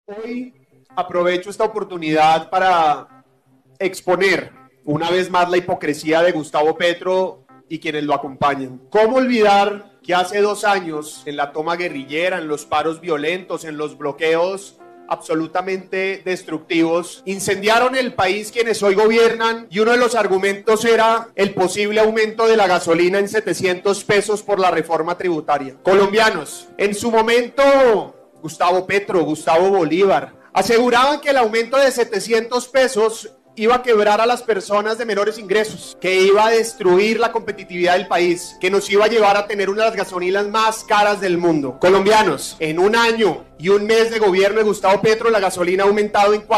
Hoy aprovecho esta oportunidad para exponer una vez más la hipocresía de Gustavo Petro y quienes lo acompañan. ¿Cómo olvidar que hace 2 años, en la toma guerrillera, en los paros violentos, en los bloqueos absolutamente destructivos, incendiaron el país quienes hoy gobiernan, y uno de los argumentos era el posible aumento de la gasolina en 700 pesos por la reforma tributaria? Colombianos, en su momento Gustavo Petro, Gustavo Bolívar, aseguraban que el aumento de 700 pesos iba a quebrar a las personas de menores ingresos, que iba a destruir la competitividad del país, que nos iba a llevar a tener una de las gasolinas más caras del mundo. Colombianos, en 1 año y 1 mes de gobierno de Gustavo Petro, la gasolina ha aumentado en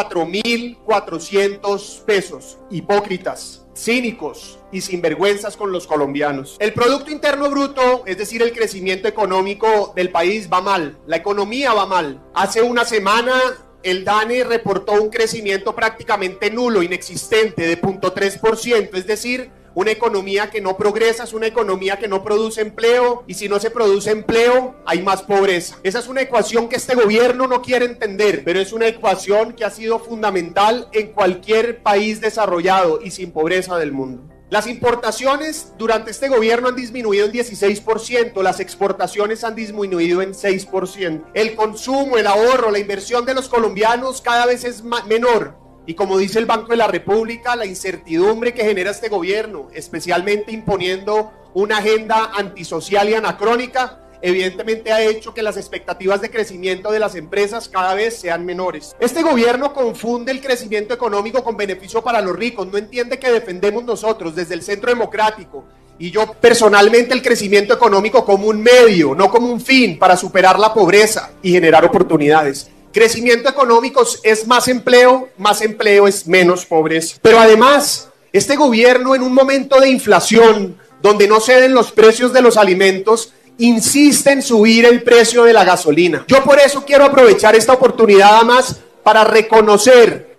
4.400 pesos. Hipócritas, cínicos y sinvergüenzas con los colombianos. El Producto Interno Bruto, es decir, el crecimiento económico del país, va mal. La economía va mal. Hace una semana el DANE reportó un crecimiento prácticamente nulo, inexistente, de 0.3%, es decir, una economía que no progresa, es una economía que no produce empleo, y si no se produce empleo, hay más pobreza. Esa es una ecuación que este gobierno no quiere entender, pero es una ecuación que ha sido fundamental en cualquier país desarrollado y sin pobreza del mundo. Las importaciones durante este gobierno han disminuido en 16%, las exportaciones han disminuido en 6%. El consumo, el ahorro, la inversión de los colombianos cada vez es menor. Y como dice el Banco de la República, la incertidumbre que genera este gobierno, especialmente imponiendo una agenda antisocial y anacrónica, evidentemente ha hecho que las expectativas de crecimiento de las empresas cada vez sean menores. Este gobierno confunde el crecimiento económico con beneficio para los ricos, no entiende que defendemos nosotros desde el Centro Democrático y yo personalmente el crecimiento económico como un medio, no como un fin para superar la pobreza y generar oportunidades. Crecimiento económico es más empleo es menos pobreza. Pero además, este gobierno en un momento de inflación donde no ceden los precios de los alimentos, insiste en subir el precio de la gasolina. Yo por eso quiero aprovechar esta oportunidad además para reconocer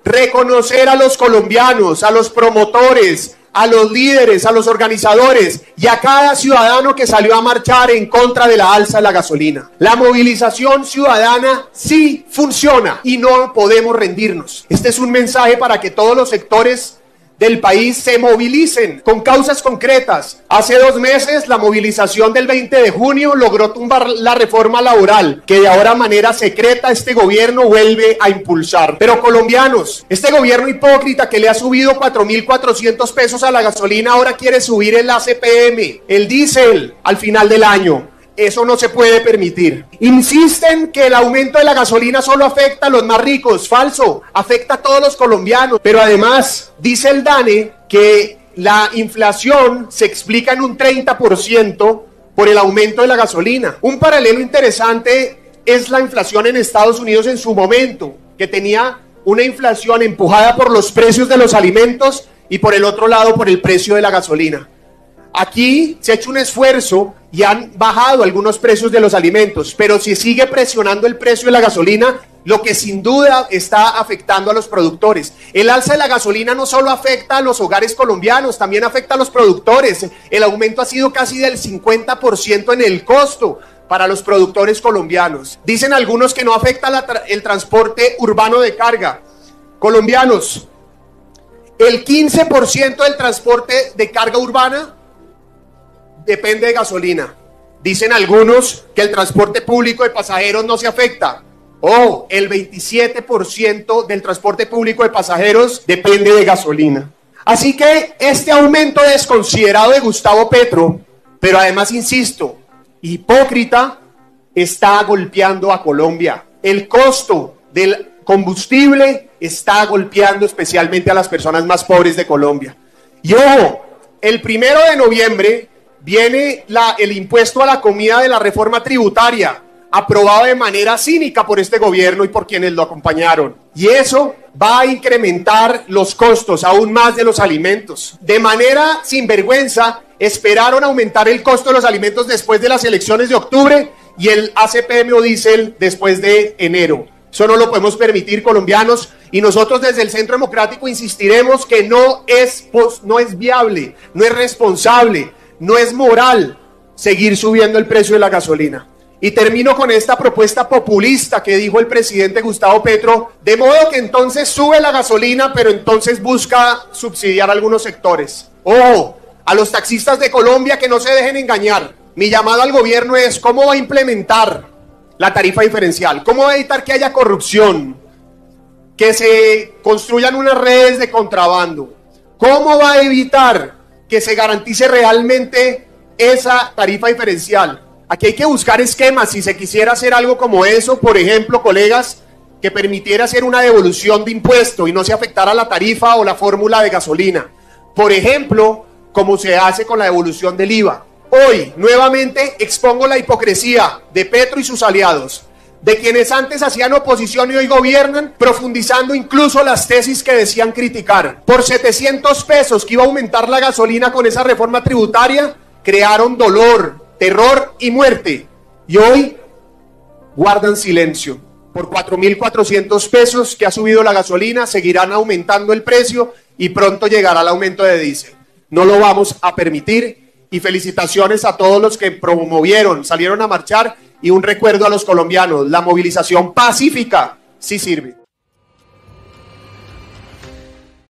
a los colombianos, a los promotores, a los líderes, a los organizadores y a cada ciudadano que salió a marchar en contra de la alza de la gasolina. La movilización ciudadana sí funciona y no podemos rendirnos. Este es un mensaje para que todos los sectores del país se movilicen con causas concretas. Hace 2 meses la movilización del 20 de junio logró tumbar la reforma laboral que de ahora manera secreta este gobierno vuelve a impulsar. Pero colombianos, este gobierno hipócrita que le ha subido 4.400 pesos a la gasolina ahora quiere subir el ACPM, el diésel al final del año. Eso no se puede permitir. Insisten que el aumento de la gasolina solo afecta a los más ricos. Falso, afecta a todos los colombianos. Pero además, dice el DANE que la inflación se explica en un 30% por el aumento de la gasolina. Un paralelo interesante es la inflación en Estados Unidos en su momento, que tenía una inflación empujada por los precios de los alimentos y por el otro lado por el precio de la gasolina. Aquí se ha hecho un esfuerzo y han bajado algunos precios de los alimentos, pero si sigue presionando el precio de la gasolina, lo que sin duda está afectando a los productores. El alza de la gasolina no solo afecta a los hogares colombianos, también afecta a los productores. El aumento ha sido casi del 50% en el costo para los productores colombianos. Dicen algunos que no afecta el transporte urbano de carga. Colombianos, el 15% del transporte de carga urbana depende de gasolina. Dicen algunos que el transporte público de pasajeros no se afecta. El 27% del transporte público de pasajeros depende de gasolina. Así que este aumento desconsiderado de Gustavo Petro, pero además, insisto, hipócrita, está golpeando a Colombia. El costo del combustible está golpeando especialmente a las personas más pobres de Colombia. Y ojo, el 1 de noviembre viene el impuesto a la comida de la reforma tributaria, aprobado de manera cínica por este gobierno y por quienes lo acompañaron. Y eso va a incrementar los costos aún más de los alimentos. De manera sinvergüenza, esperaron aumentar el costo de los alimentos después de las elecciones de octubre y el ACPM o diésel después de enero. Eso no lo podemos permitir, colombianos, y nosotros desde el Centro Democrático insistiremos que no es viable, no es responsable, no es moral seguir subiendo el precio de la gasolina. Y termino con esta propuesta populista que dijo el presidente Gustavo Petro, de modo que entonces sube la gasolina, pero entonces busca subsidiar a algunos sectores. ¡Ojo! A los taxistas de Colombia que no se dejen engañar. Mi llamado al gobierno es cómo va a implementar la tarifa diferencial, cómo va a evitar que haya corrupción, que se construyan unas redes de contrabando, cómo va a evitar que se garantice realmente esa tarifa diferencial. Aquí hay que buscar esquemas, si se quisiera hacer algo como eso, por ejemplo, colegas, que permitiera hacer una devolución de impuesto y no se afectara la tarifa o la fórmula de gasolina. Por ejemplo, como se hace con la devolución del IVA. Hoy, nuevamente, expongo la hipocresía de Petro y sus aliados, de quienes antes hacían oposición y hoy gobiernan, profundizando incluso las tesis que decían criticar. Por 700 pesos que iba a aumentar la gasolina con esa reforma tributaria, crearon dolor, terror y muerte. Y hoy guardan silencio. Por 4.400 pesos que ha subido la gasolina, seguirán aumentando el precio y pronto llegará el aumento de diésel. No lo vamos a permitir y felicitaciones a todos los que promovieron, salieron a marchar y un recuerdo a los colombianos, la movilización pacífica sí sirve.